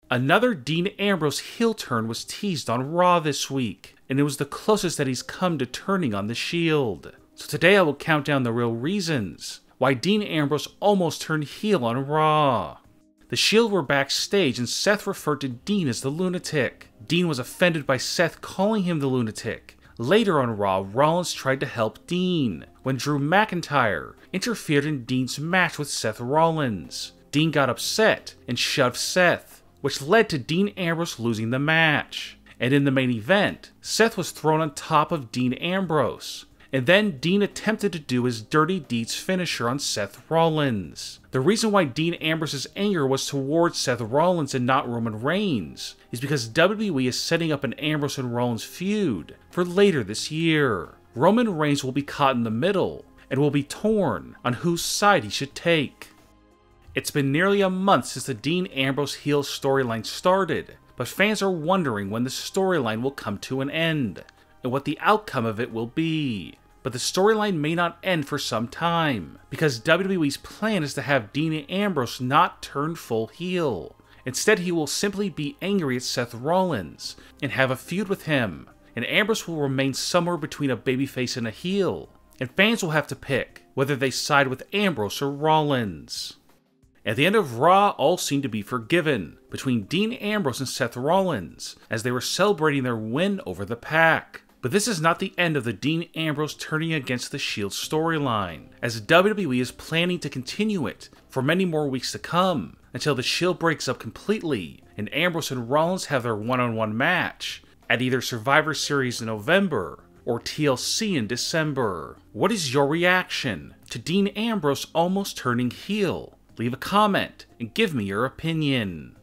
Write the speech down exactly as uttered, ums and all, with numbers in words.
Another Dean Ambrose heel turn was teased on Raw this week, and it was the closest that he's come to turning on the Shield. So today I will count down the real reasons why Dean Ambrose almost turned heel on Raw. The Shield were backstage and Seth referred to Dean as the lunatic. Dean was offended by Seth calling him the lunatic. Later on Raw, Rollins tried to help Dean when Drew McIntyre interfered in Dean's match with Seth Rollins. Dean got upset and shoved Seth, which led to Dean Ambrose losing the match. And in the main event, Seth was thrown on top of Dean Ambrose. And then Dean attempted to do his Dirty Deeds finisher on Seth Rollins. The reason why Dean Ambrose's anger was towards Seth Rollins and not Roman Reigns is because W W E is setting up an Ambrose and Rollins feud for later this year. Roman Reigns will be caught in the middle and will be torn on whose side he should take. It's been nearly a month since the Dean Ambrose heel storyline started, but fans are wondering when the storyline will come to an end and what the outcome of it will be. But the storyline may not end for some time, because W W E's plan is to have Dean Ambrose not turn full heel. Instead, he will simply be angry at Seth Rollins and have a feud with him, and Ambrose will remain somewhere between a babyface and a heel, and fans will have to pick whether they side with Ambrose or Rollins. At the end of Raw, all seemed to be forgiven between Dean Ambrose and Seth Rollins as they were celebrating their win over the Pack. But this is not the end of the Dean Ambrose turning against the Shield storyline, as W W E is planning to continue it for many more weeks to come, until the Shield breaks up completely and Ambrose and Rollins have their one-on-one match at either Survivor Series in November or T L C in December. What is your reaction to Dean Ambrose almost turning heel? Leave a comment and give me your opinion.